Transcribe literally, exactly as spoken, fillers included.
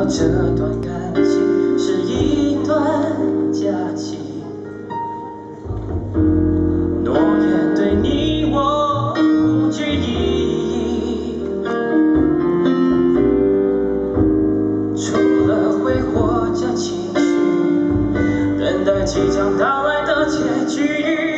道这段感情是一段假期，诺言对你我不具意义，除了挥霍着情绪，等待即将到来的结局。